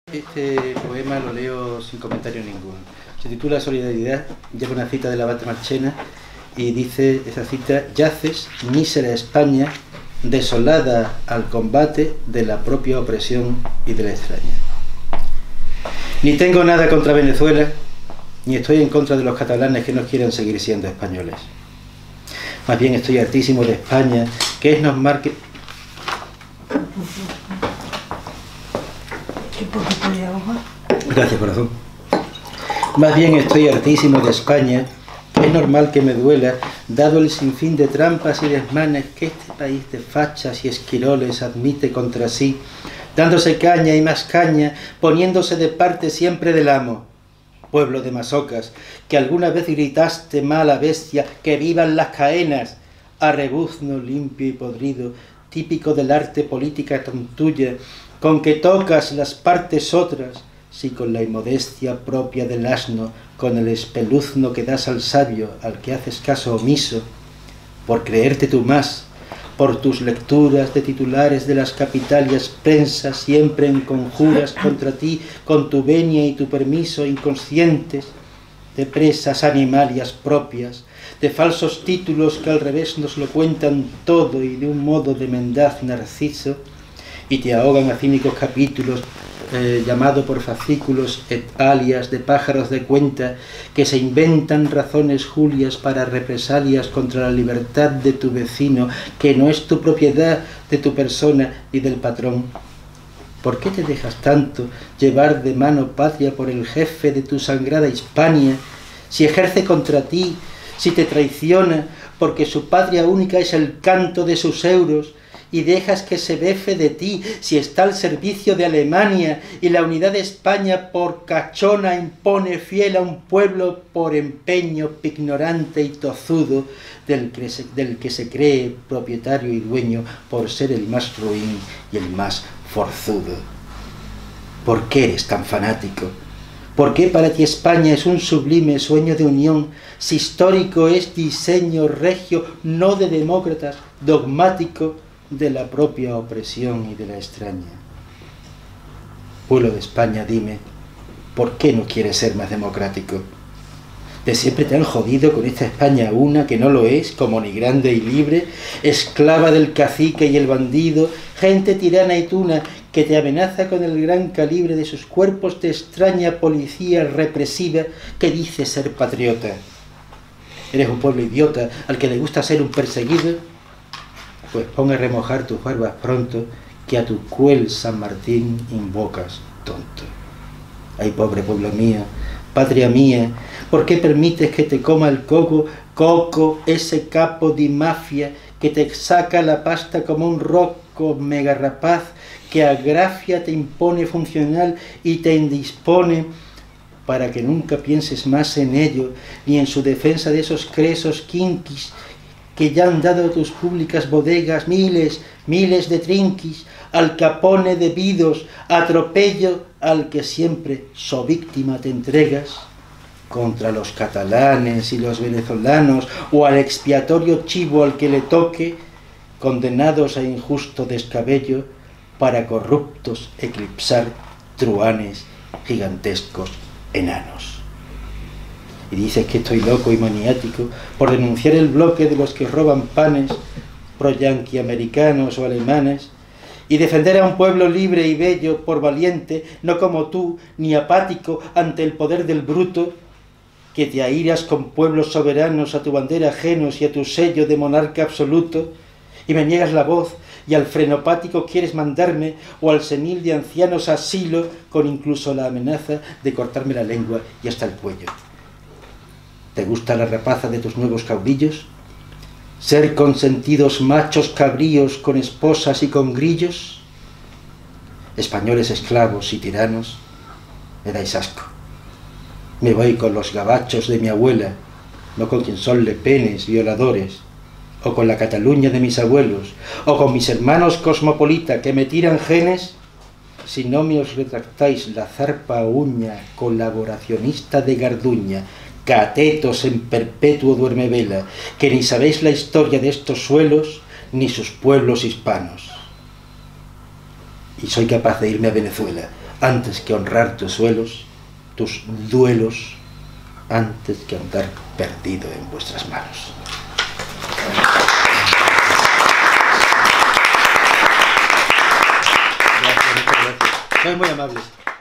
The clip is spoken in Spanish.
Este poema lo leo sin comentario ninguno. Se titula Solidaridad, lleva una cita del abate Marchena y dice esa cita: yaces, mísera España, desolada al combate de la propia opresión y de la extraña. Ni tengo nada contra Venezuela, ni estoy en contra de los catalanes que no quieran seguir siendo españoles. Más bien estoy hartísimo de España, que es nos marque... Gracias, corazón. Más bien estoy hartísimo de España, que es normal que me duela, dado el sinfín de trampas y desmanes que este país de fachas y esquiroles admite contra sí, dándose caña y más caña, poniéndose de parte siempre del amo. Pueblo de masocas, que alguna vez gritaste mala bestia, que vivan las caenas, a rebuzno limpio y podrido, típico del arte política tontuya, con que tocas las partes otras, si con la inmodestia propia del asno, con el espeluzno que das al sabio, al que haces caso omiso, por creerte tú más, por tus lecturas de titulares de las capitalias prensas siempre en conjuras contra ti, con tu venia y tu permiso inconscientes, de presas animalias propias, de falsos títulos que al revés nos lo cuentan todo y de un modo de mendaz narciso, y te ahogan a cínicos capítulos llamado por fascículos et alias de pájaros de cuenta que se inventan razones julias para represalias contra la libertad de tu vecino, que no es tu propiedad de tu persona y del patrón. ¿Por qué te dejas tanto llevar de mano patria por el jefe de tu sangrada Hispania, si ejerce contra ti, si te traiciona, porque su patria única es el canto de sus euros, y dejas que se befe de ti, si está al servicio de Alemania, y la unidad de España por cachona impone fiel a un pueblo por empeño ignorante y tozudo, del que se cree propietario y dueño por ser el más ruin y el más forzudo? ¿Por qué eres tan fanático? ¿Por qué para ti España es un sublime sueño de unión, si histórico es diseño regio, no de demócratas, dogmático, de la propia opresión y de la extraña? Pueblo de España, dime, ¿por qué no quieres ser más democrático? De siempre te han jodido con esta España una que no lo es, como ni grande y libre, esclava del cacique y el bandido, gente tirana y tuna que te amenaza con el gran calibre de sus cuerpos de extraña policía represiva que dice ser patriota. ¿Eres un pueblo idiota al que le gusta ser un perseguido? Pues pon a remojar tus barbas pronto, que a tu cruel San Martín invocas, tonto. Ay, pobre pueblo mío, patria mía, ¿por qué permites que te coma el coco, ese capo de mafia que te saca la pasta como un roco mega rapaz, que a grafia te impone funcional y te indispone para que nunca pienses más en ello, ni en su defensa de esos cresos quinquis que ya han dado a tus públicas bodegas miles de trinquis, al capone debidos, atropello al que siempre so víctima te entregas, contra los catalanes y los venezolanos, o al expiatorio chivo al que le toque, condenados a injusto descabello, para corruptos eclipsar truhanes gigantescos enanos. Y dices que estoy loco y maniático por denunciar el bloque de los que roban panes pro-yanqui americanos o alemanes, y defender a un pueblo libre y bello por valiente, no como tú, ni apático ante el poder del bruto, que te airas con pueblos soberanos a tu bandera ajenos y a tu sello de monarca absoluto, y me niegas la voz, y al frenopático quieres mandarme, o al senil de ancianos asilo, con incluso la amenaza de cortarme la lengua y hasta el cuello. ¿Te gusta la rapaza de tus nuevos caudillos? ¿Ser consentidos machos cabríos con esposas y con grillos? Españoles esclavos y tiranos, me dais asco. Me voy con los gabachos de mi abuela, no con quien son lepenes, violadores, o con la Cataluña de mis abuelos, o con mis hermanos cosmopolita que me tiran genes, si no me os retractáis la zarpa uña colaboracionista de Garduña, catetos en perpetuo duermevela, que ni sabéis la historia de estos suelos, ni sus pueblos hispanos. Y soy capaz de irme a Venezuela, antes que honrar tus suelos, tus duelos, antes que andar perdido en vuestras manos. Gracias, muchas gracias. Sois muy amables.